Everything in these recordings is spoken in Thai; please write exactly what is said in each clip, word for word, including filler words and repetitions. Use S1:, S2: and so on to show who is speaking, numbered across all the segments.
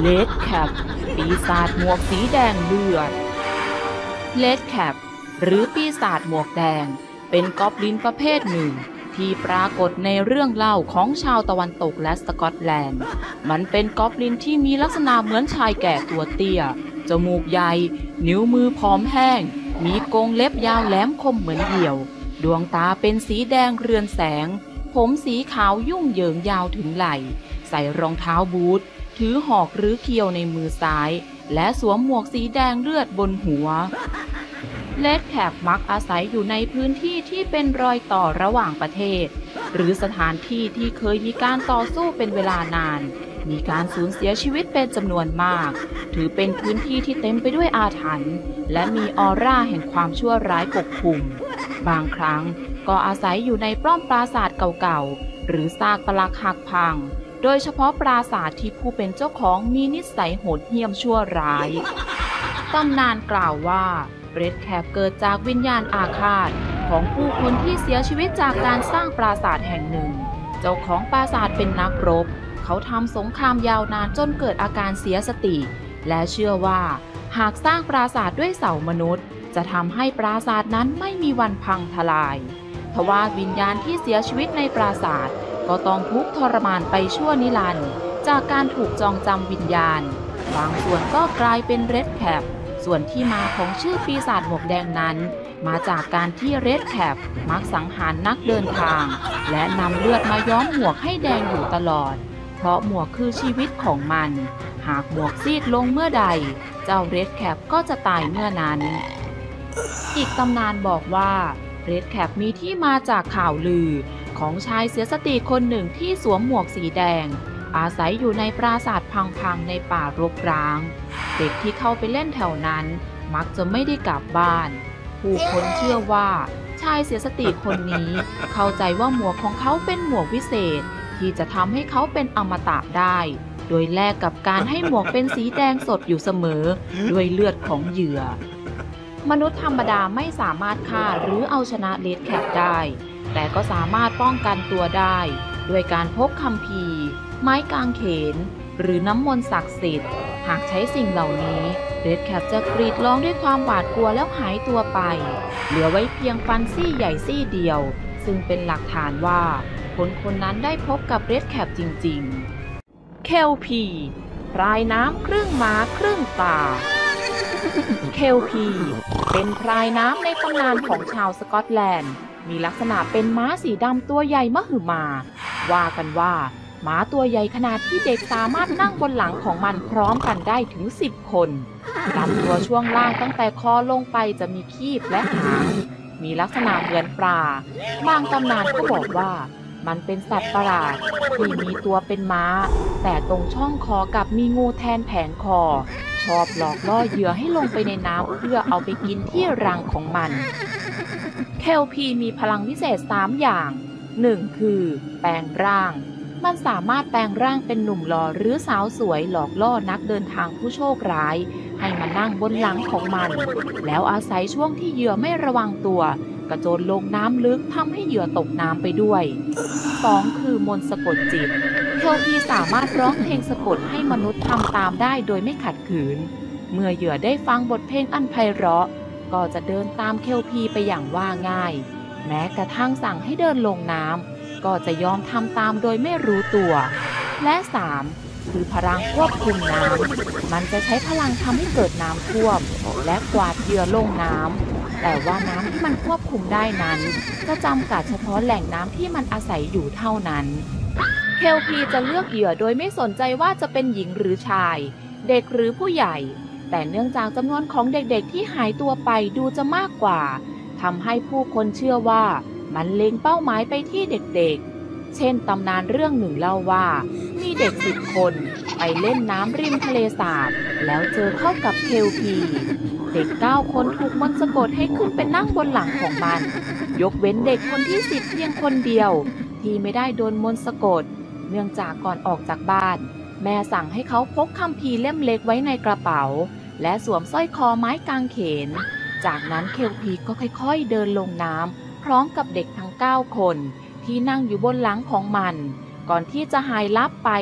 S1: เลดแคปปีศาจหมวกสีแดงเลือดเลดแคปหรือปีศาจหมวกแดงเป็นกอบลินประเภทหนึ่งที่ปรากฏในเรื่องเล่าของชาวตะวันตกและสกอตแลนด์มันเป็นกอบลินที่มีลักษณะเหมือนชายแก่ตัวเตี้ยจมูกใหญ่นิ้วมือผอมแห้งมีกรงเล็บยาวแหลมคมเหมือนเหี่ยวดวงตาเป็นสีแดงเรืองแสงผมสีขาวยุ่งเหยิงยาวถึงไหล่ใส่รองเท้าบูทถือหอกหรือเคียวในมือซ้ายและสวมหมวกสีแดงเลือดบนหัวเลดแคปมักอาศัยอยู่ในพื้นที่ที่เป็นรอยต่อระหว่างประเทศหรือสถานที่ที่เคยมีการต่อสู้เป็นเวลานานมีการสูญเสียชีวิตเป็นจำนวนมากถือเป็นพื้นที่ที่เต็มไปด้วยอาถรรพ์และมีออร่าแห่งความชั่วร้ายปกคลุมบางครั้งก็อาศัยอยู่ในปล้อมปราสาทเก่าๆหรือซากปรักหักพังโดยเฉพาะปราสาทที่ผู้เป็นเจ้าของมีนิสัยโหดเหี้ยมชั่วร้ายตำนานกล่าวว่าเรดแคปเกิดจากวิญญาณอาฆาตของผู้คนที่เสียชีวิตจากการสร้างปราสาทแห่งหนึ่งเจ้าของปราสาทเป็นนักรบเขาทำสงครามยาวนานจนเกิดอาการเสียสติและเชื่อว่าหากสร้างปราสาทด้วยเสามนุษย์จะทำให้ปราสาทนั้นไม่มีวันพังทลายทว่าวิญญาณที่เสียชีวิตในปราสาทก็ต้องทุกข์ทรมานไปชั่วนิรันดร์จากการถูกจองจำวิญญาณบางส่วนก็กลายเป็นเรดแคปส่วนที่มาของชื่อปีศาจหมวกแดงนั้นมาจากการที่เรดแคปมักสังหารนักเดินทางและนำเลือดมาย้อมหมวกให้แดงอยู่ตลอดเพราะหมวกคือชีวิตของมันหากหมวกซีดลงเมื่อใดเจ้าเรดแคปก็จะตายเมื่อนั้นอีกตำนานบอกว่าเรดแคปมีที่มาจากข่าวลือของชายเสียสติคนหนึ่งที่สวมหมวกสีแดงอาศัยอยู่ในปราสาทพังๆในป่ารกร้างเด็กที่เข้าไปเล่นแถวนั้นมักจะไม่ได้กลับบ้านผู้คนเชื่อว่าชายเสียสติคนนี้เข้าใจว่าหมวกของเขาเป็นหมวกวิเศษที่จะทำให้เขาเป็นอมตะได้โดยแลกกับการให้หมวกเป็นสีแดงสดอยู่เสมอด้วยเลือดของเหยื่อมนุษย์ธรรมดาไม่สามารถฆ่าหรือเอาชนะเรดแคปได้แต่ก็สามารถป้องกันตัวได้ด้วยการพกคัมภีร์ไม้กางเขนหรือน้ำมนต์ศักดิ์สิทธิ์หากใช้สิ่งเหล่านี้เรดแคปจะกรีดร้องด้วยความหวาดกลัวแล้วหายตัวไปเหลือไว้เพียงฟันซี่ใหญ่ซี่เดียวซึ่งเป็นหลักฐานว่าคนคนนั้นได้พบกับเรดแคปจริงๆเคลพีพรายน้ำครึ่งม้าครึ่งป่าเคลพีเป็นพรายน้ำในตำนานของชาวสกอตแลนด์มีลักษณะเป็นม้าสีดำตัวใหญ่มหึมาว่ากันว่าม้าตัวใหญ่ขนาดที่เด็กสามารถนั่งบนหลังของมันพร้อมกันได้ถึงสิบคนลำตัวช่วงล่างตั้งแต่คอลงไปจะมีคีบและหางมีลักษณะเหมือนปลาบางตำนานก็บอกว่ามันเป็นสัตว์ประหลาดที่มีตัวเป็นม้าแต่ตรงช่องคอกับมีงูแทนแผงคอชอบหลอกล่อเหยื่อให้ลงไปในน้ำเพื่อเอาไปกินที่รังของมันเคลพีมีพลังวิเศษสามอย่างหนึ่งคือแปลงร่างมันสามารถแปลงร่างเป็นหนุ่มหล่อหรือสาวสวยหลอกล่อนักเดินทางผู้โชคร้ายให้มานั่งบนหลังของมันแล้วอาศัยช่วงที่เหยื่อไม่ระวังตัวกระโจนลงน้ำลึกทำให้เหยื่อตกน้ำไปด้วยสองคือมนต์สะกดจิตเคลพีสามารถร้องเพลงสะกดให้มนุษย์ทำตามได้โดยไม่ขัดขืนเมื่อเหยื่อได้ฟังบทเพลงอันไพเราะก็จะเดินตามเคลพีไปอย่างว่าง่ายแม้กระทั่งสั่งให้เดินลงน้ำก็จะยอมทำตามโดยไม่รู้ตัวและสามคือพลังควบคุมน้ำมันจะใช้พลังทำให้เกิดน้ำท่วมและกวาดเหยื่อลงน้ำแต่ว่าน้ำที่มันควบคุมได้นั้นจะจำกัดเฉพาะแหล่งน้ำที่มันอาศัยอยู่เท่านั้นเคลพีจะเลือกเหยื่อโดยไม่สนใจว่าจะเป็นหญิงหรือชายเด็กหรือผู้ใหญ่แต่เนื่องจากจำนวนของเด็กๆที่หายตัวไปดูจะมากกว่าทำให้ผู้คนเชื่อว่ามันเล็งเป้าหมายไปที่เด็กๆเช่นตำนานเรื่องหนึ่งเล่าว่ามีเด็กสิบคนไปเล่นน้ำริมทะเลสาบแล้วเจอเข้ากับเคลพีเด็กเก้าคนถูกมนต์สะกดให้ขึ้นไปนั่งบนหลังของมันยกเว้นเด็กคนที่สิบเพียงคนเดียวที่ไม่ได้โดนมนต์สะกดเนื่องจากก่อนออกจากบ้านแม่สั่งให้เขาพกคัมภีร์เล่มเล็กไว้ในกระเป๋าและสวมสร้อยคอไม้กางเขนจากนั้นเคลพีก็ค่อยๆเดินลงน้ำพร้อมกับเด็กทั้งเก้าคนที่นั่งอยู่บนหลังของมันก่อนที่จะหายลับไป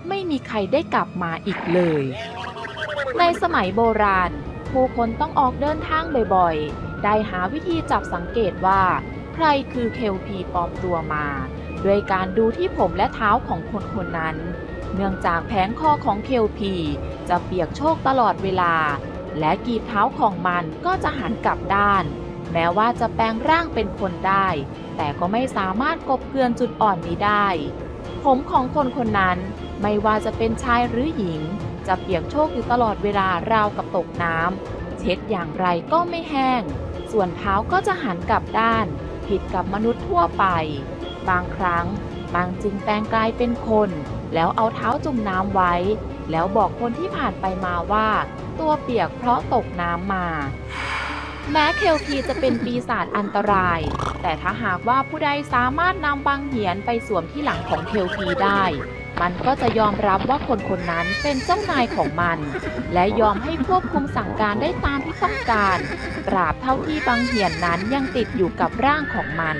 S1: ไม่มีใครได้กลับมาอีกเลยในสมัยโบราณผู้คนต้องออกเดินทางบ่อยๆได้หาวิธีจับสังเกตว่าใครคือเคลพีปลอมตัวมาด้วยการดูที่ผมและเท้าของคนคนนั้นเนื่องจากแผงคอของเคลพีจะเปียกโชกตลอดเวลาและกีบเท้าของมันก็จะหันกลับด้านแม้ว่าจะแปลงร่างเป็นคนได้แต่ก็ไม่สามารถกลบเกลื่อนจุดอ่อนนี้ได้ผมของคนคนนั้นไม่ว่าจะเป็นชายหรือหญิงจะเปียกโชกอยู่ตลอดเวลาราวกับตกน้ำเช็ดอย่างไรก็ไม่แห้งส่วนเท้าก็จะหันกลับด้านผิดกับมนุษย์ทั่วไปบางครั้งบางจึงแปลงกายเป็นคนแล้วเอาเท้าจุ่มน้ำไว้แล้วบอกคนที่ผ่านไปมาว่าตัวเปียกเพราะตกน้ำมาแม้เคลพีจะเป็นปีศาจอันตรายแต่ถ้าหากว่าผู้ใดสามารถนำบางเหียนไปสวมที่หลังของเคลพีได้มันก็จะยอมรับว่าคนคนนั้นเป็นเจ้านายของมันและยอมให้ควบคุมสั่งการได้ตามที่ต้องการตราบเท่าที่บางเหียนนั้นยังติดอยู่กับร่างของมัน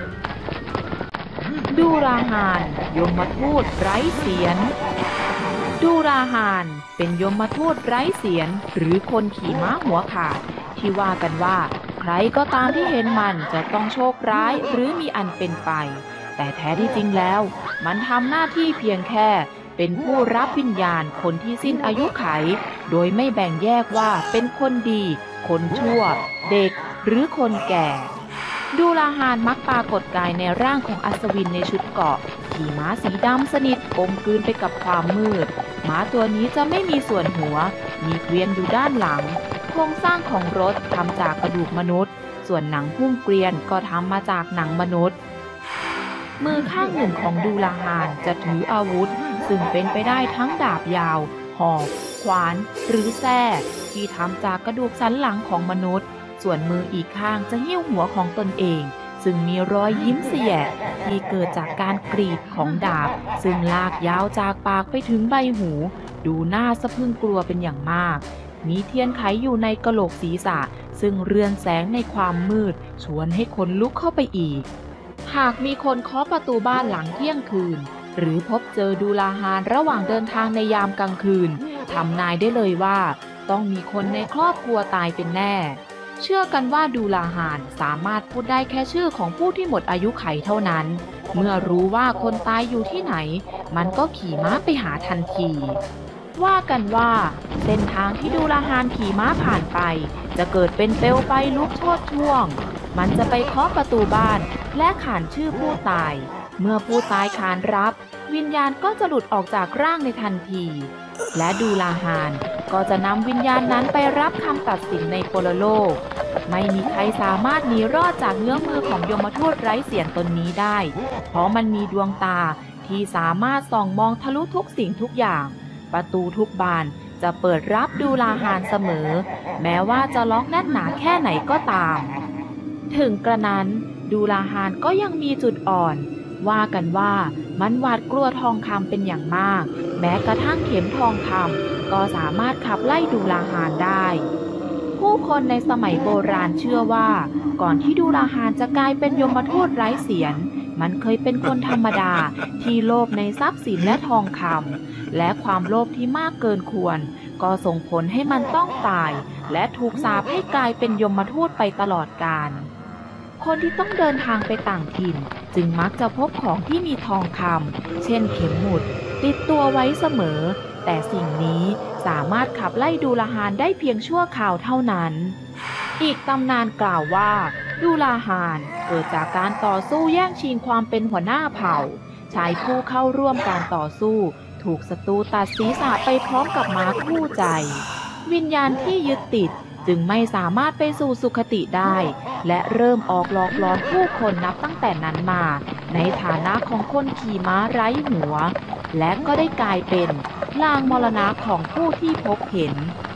S1: ดูราฮานยมทูตไร้เสียรดูราฮานเป็นยมทูตไร้เสียรหรือคนขี่ม้าหัวขาดที่ว่ากันว่าใครก็ตามที่เห็นมันจะต้องโชคร้ายหรือมีอันเป็นไปแต่แท้ที่จริงแล้วมันทำหน้าที่เพียงแค่เป็นผู้รับวิญญาณคนที่สิ้นอายุไขโดยไม่แบ่งแยกว่าเป็นคนดีคนชั่วเด็กหรือคนแก่ดูราฮานมักปรากฏกายในร่างของอัศวินในชุดเกราะขี่ม้าสีดำสนิทกลมกลืนไปกับความมืดม้าตัวนี้จะไม่มีส่วนหัวมีเกวียนอยู่ด้านหลังโครงสร้างของรถทำจากกระดูกมนุษย์ส่วนหนังหุ้มเกวียนก็ทำมาจากหนังมนุษย์มือข้างหนึ่งของดูราฮานจะถืออาวุธซึ่งเป็นไปได้ทั้งดาบยาวหอกขวานหรือแส้ที่ทำจากกระดูกสันหลังของมนุษย์ส่วนมืออีกข้างจะหิ้วหัวของตนเองซึ่งมีรอยยิ้มเสียที่เกิดจากการกรีดของดาบซึ่งลากยาวจากปากไปถึงใบหูดูน่าสะพรึงกลัวเป็นอย่างมากมีเทียนไขอยู่ในกะโหลกศีรษะซึ่งเรือนแสงในความมืดชวนให้คนลุกเข้าไปอีกหากมีคนเคาะประตูบ้านหลังเที่ยงคืนหรือพบเจอดูราฮานระหว่างเดินทางในยามกลางคืนทำนายได้เลยว่าต้องมีคนในครอบครัวตายเป็นแน่เชื่อกันว่าดูราฮานสามารถพูดได้แค่ชื่อของผู้ที่หมดอายุไขเท่านั้นเมื่อรู้ว่าคนตายอยู่ที่ไหนมันก็ขี่ม้าไปหาทันทีว่ากันว่าเส้นทางที่ดูราฮานขี่ม้าผ่านไปจะเกิดเป็นเปลวไฟลุกโชติช่วงมันจะไปเคาะประตูบ้านและขานชื่อผู้ตายเมื่อผู้ตายขานรับวิญญาณก็จะหลุดออกจากร่างในทันทีและดูราฮานก็จะนำวิญญาณนั้นไปรับคำตัดสินในปรโลกไม่มีใครสามารถหนีรอดจากเงื้อมือของยมทูตไร้เสียรตนนี้ได้เพราะมันมีดวงตาที่สามารถส่องมองทะลุทุกสิ่งทุกอย่างประตูทุกบานจะเปิดรับดูราฮานเสมอแม้ว่าจะล็อกแน่นหนาแค่ไหนก็ตามถึงกระนั้นดูราฮานก็ยังมีจุดอ่อนว่ากันว่ามันหวาดกลัวทองคำเป็นอย่างมากแม้กระทั่งเข็มทองคำก็สามารถขับไล่ดูราฮานได้ผู้คนในสมัยโบราณเชื่อว่าก่อนที่ดูราฮานจะกลายเป็นยมทูตไร้เสียรมันเคยเป็นคนธรรมดาที่โลภในทรัพย์สินและทองคำและความโลภที่มากเกินควรก็ส่งผลให้มันต้องตายและถูกสาปให้กลายเป็นยมทูตไปตลอดกาลคนที่ต้องเดินทางไปต่างถิ่นจึงมักจะพบของที่มีทองคำเช่นเข็มหมุดติดตัวไว้เสมอแต่สิ่งนี้สามารถขับไล่ดูราฮานได้เพียงชั่วคราวเท่านั้นอีกตำนานกล่าวว่าดูราฮานเกิดจากการต่อสู้แย่งชิงความเป็นหัวหน้าเผ่าชายผู้เข้าร่วมการต่อสู้ถูกศัตรูตัดศีรษะไปพร้อมกับม้าคู่ใจวิญญาณที่ยึดติดจึงไม่สามารถไปสู่สุคติได้และเริ่มออกหลอกหลอนผู้คนนับตั้งแต่นั้นมาในฐานะของคนขี่ม้าไร้หัวและก็ได้กลายเป็นลางมรณะของผู้ที่พบเห็น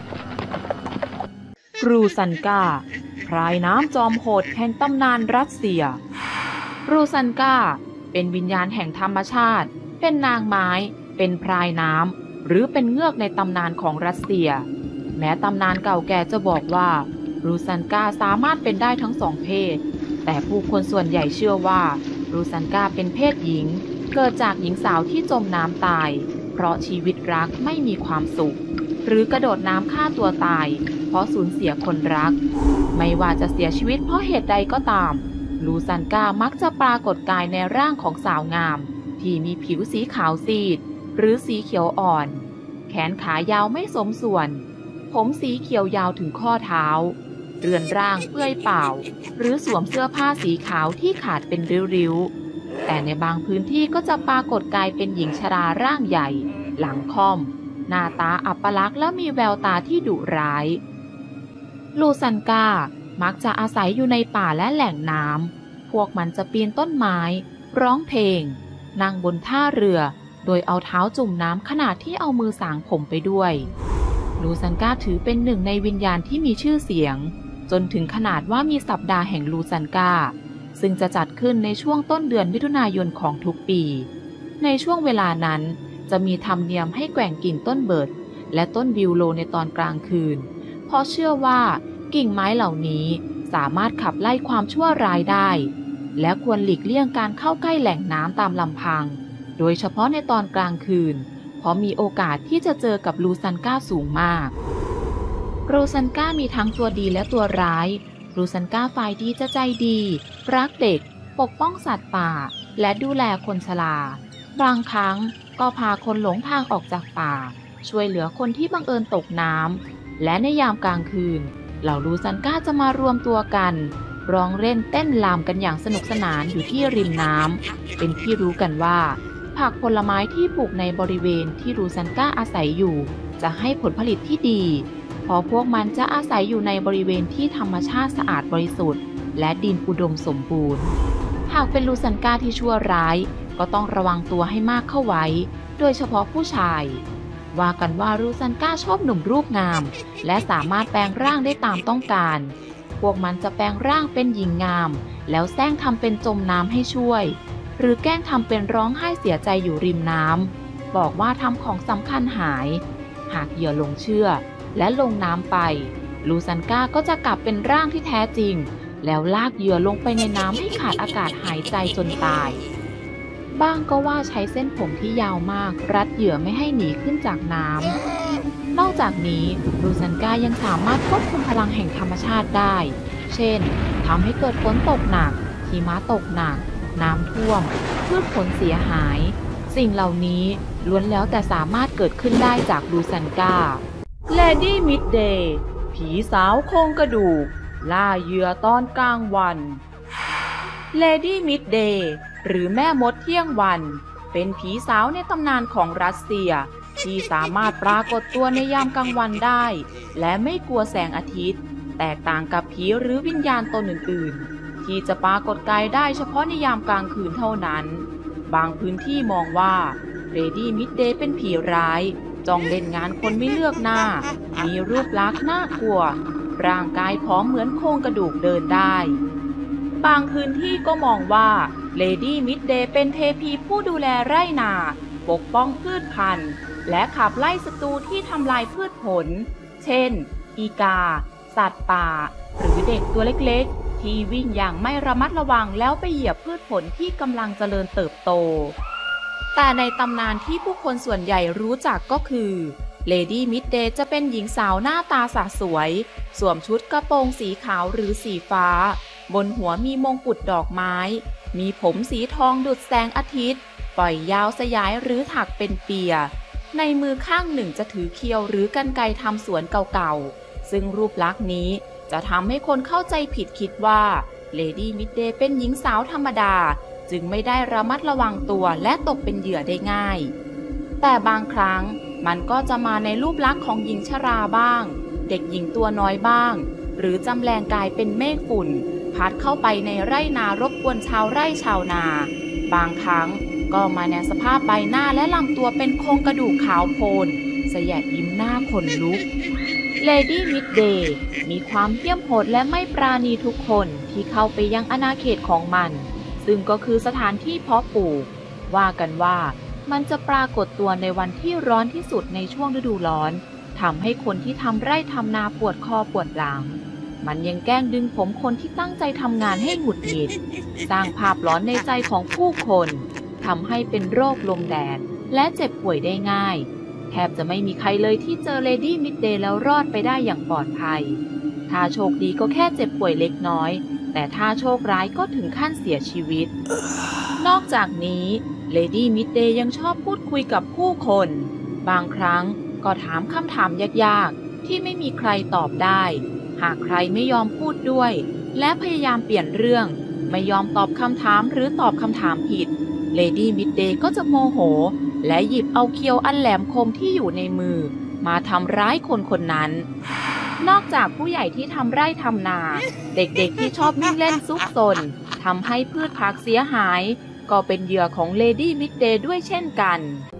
S1: รูซันกาพรายน้ำจอมโหดแห่งตำนานรัสเซียรูซันกาเป็นวิญญาณแห่งธรรมชาติเป็นนางไม้เป็นพรายน้ำหรือเป็นเงือกในตำนานของรัสเซียแม้ตำนานเก่าแก่จะบอกว่ารูซันกาสามารถเป็นได้ทั้งสองเพศแต่ผู้คนส่วนใหญ่เชื่อว่ารูซันกาเป็นเพศหญิงเกิดจากหญิงสาวที่จมน้ำตายเพราะชีวิตรักไม่มีความสุขหรือกระโดดน้ำฆ่าตัวตายเพราะสูญเสียคนรักไม่ว่าจะเสียชีวิตเพราะเหตุใดก็ตามลูซันกามักจะปรากฏกายในร่างของสาวงามที่มีผิวสีขาวซีดหรือสีเขียวอ่อนแขนขายาวไม่สมส่วนผมสีเขียวยาวถึงข้อเท้าเรือนร่างเปื้อยเปล่าหรือสวมเสื้อผ้าสีขาวที่ขาดเป็นริ้วๆแต่ในบางพื้นที่ก็จะปรากฏกายเป็นหญิงชราร่างใหญ่หลังค่อมหน้าตาอัปลักษณ์และมีแววตาที่ดุร้ายลูซันกามักจะอาศัยอยู่ในป่าและแหล่งน้ำพวกมันจะปีนต้นไม้ร้องเพลงนั่งบนท่าเรือโดยเอาเท้าจุ่มน้ำขณะที่เอามือสางผมไปด้วยลูซันกาถือเป็นหนึ่งในวิญญาณที่มีชื่อเสียงจนถึงขนาดว่ามีสัปดาห์แห่งลูซันกาซึ่งจะจัดขึ้นในช่วงต้นเดือนมิถุนายนของทุกปีในช่วงเวลานั้นจะมีธรรมเนียมให้แกว่งกิ่งต้นเบิร์ดและต้นวิวโลในตอนกลางคืนเพราะเชื่อว่ากิ่งไม้เหล่านี้สามารถขับไล่ความชั่วร้ายได้และควรหลีกเลี่ยงการเข้าใกล้แหล่งน้ำตามลำพังโดยเฉพาะในตอนกลางคืนเพราะมีโอกาสที่จะเจอกับลูซันกาสูงมากลูซันกามีทั้งตัวดีและตัวร้ายลูซันกาฝ่ายดีจะใจดีรักเด็กปกป้องสัตว์ป่าและดูแลคนชราบางครั้งก็พาคนหลงทางออกจากป่าช่วยเหลือคนที่บังเอิญตกน้ำและในยามกลางคืนเหล่าลูซันกาจะมารวมตัวกันร้องเล่นเต้นรำกันอย่างสนุกสนานอยู่ที่ริมน้ำเป็นที่รู้กันว่าผักผลไม้ที่ปลูกในบริเวณที่ลูซันกาอาศัยอยู่จะให้ผลผลิตที่ดีเพราะพวกมันจะอาศัยอยู่ในบริเวณที่ธรรมชาติสะอาดบริสุทธิ์และดินอุดมสมบูรณ์หากเป็นลูซันกาที่ชั่วร้ายก็ต้องระวังตัวให้มากเข้าไว้โดยเฉพาะผู้ชายว่ากันว่าลูซันกาชอบหนุ่มรูปงามและสามารถแปลงร่างได้ตามต้องการพวกมันจะแปลงร่างเป็นหญิงงามแล้วแซงทำเป็นจมน้ำให้ช่วยหรือแกล้งทำเป็นร้องไห้เสียใจอยู่ริมน้ำบอกว่าทำของสำคัญหายหากเหยื่อหลงเชื่อและลงน้ำไปลูซันกาก็จะกลับเป็นร่างที่แท้จริงแล้วลากเหยื่อลงไปในน้ำให้ขาดอากาศหายใจจนตายบ้างก็ว่าใช้เส้นผมที่ยาวมากรัดเหยื่อไม่ให้หนีขึ้นจากน้ำนอกจากนี้ลูซันกายังสามารถควบคุมพลังแห่งธรรมชาติได้เช่นทำให้เกิดฝนตกหนักหิมะตกหนักน้ำท่วมพืชผลเสียหายสิ่งเหล่านี้ล้วนแล้วแต่สามารถเกิดขึ้นได้จากลูซันกาเลดี้มิดเดย์ผีสาวโครงกระดูกล่าเหยื่อตอนกลางวันเลดี้มิดเดย์หรือแม่มดเที่ยงวันเป็นผีสาวในตำนานของรัสเซียที่สามารถปรากฏตัวในยามกลางวันได้และไม่กลัวแสงอาทิตย์แตกต่างกับผีหรือวิญญาณตนอื่นๆที่จะปรากฏกายได้เฉพาะในยามกลางคืนเท่านั้นบางพื้นที่มองว่าเลดี้มิดเดย์เป็นผีร้ายจ้องเล่นงานคนไม่เลือกหน้ามีรูปลักษณ์น่ากลัวร่างกายผอมเหมือนโครงกระดูกเดินได้บางพื้นที่ก็มองว่าเลดี้มิดเดย์เป็นเทพีผู้ดูแลไร่นาปกป้องพืชพันธุ์และขับไล่ศัตรูที่ทำลายพืชผลเช่นอีกาสัตว์ป่าหรือเด็กตัวเล็กๆที่วิ่งอย่างไม่ระมัดระวังแล้วไปเหยียบพืชผลที่กำลังเจริญเติบโตแต่ในตำนานที่ผู้คนส่วนใหญ่รู้จักก็คือเลดี้มิดเดย์จะเป็นหญิงสาวหน้าตาสะสวยสวมชุดกระโปรงสีขาวหรือสีฟ้าบนหัวมีมงกุฎดอกไม้มีผมสีทองดุจแสงอาทิตย์ปล่อยยาวสยายหรือถักเป็นเปียในมือข้างหนึ่งจะถือเคียวหรือกรรไกรทำสวนเก่าๆซึ่งรูปลักษณ์นี้จะทำให้คนเข้าใจผิดคิดว่าเลดี้มิดเดย์เป็นหญิงสาวธรรมดาจึงไม่ได้ระมัดระวังตัวและตกเป็นเหยื่อได้ง่ายแต่บางครั้งมันก็จะมาในรูปลักษณ์ของหญิงชราบ้างเด็กหญิงตัวน้อยบ้างหรือจำแรงกายเป็นเมฆฝุ่นพัดเข้าไปในไร่นารบกวนชาวไร่ชาวนาบางครั้งก็มาในสภาพใบหน้าและลำตัวเป็นโครงกระดูกขาวโพลนสยดยิ้มหน้าขนลุกเลดี้มิดเดย์มีความเหี้ยมโหดและไม่ปราณีทุกคนที่เข้าไปยังอาณาเขตของมันซึ่งก็คือสถานที่เพาะปลูกว่ากันว่ามันจะปรากฏตัวในวันที่ร้อนที่สุดในช่วงฤดูร้อนทำให้คนที่ทำไร่ทำนาปวดคอปวดหลังมันยังแกล้งดึงผมคนที่ตั้งใจทำงานให้หงุดหงิดสร้างภาพร้อนในใจของผู้คนทำให้เป็นโรคลมแดดและเจ็บป่วยได้ง่ายแทบจะไม่มีใครเลยที่เจอเลดี้มิดเดย์แล้วรอดไปได้อย่างปลอดภัยถ้าโชคดีก็แค่เจ็บป่วยเล็กน้อยแต่ถ้าโชคร้ายก็ถึงขั้นเสียชีวิตนอกจากนี้เลดี้มิดเดย์ยังชอบพูดคุยกับผู้คนบางครั้งก็ถามคำถามยากๆที่ไม่มีใครตอบได้หากใครไม่ยอมพูดด้วยและพยายามเปลี่ยนเรื่องไม่ยอมตอบคำถามหรือตอบคำถามผิดเลดี้มิดเดย์ก็จะโมโหและหยิบเอาเคียวอันแหลมคมที่อยู่ในมือมาทำร้ายคนคนนั้นนอกจากผู้ใหญ่ที่ทำไร่ทำนาเด็กๆที่ชอบวิ่งเล่นซุกซนทำให้พืชผักเสียหายก็เป็นเหยื่อของเลดี้มิดเดย์ด้วยเช่นกัน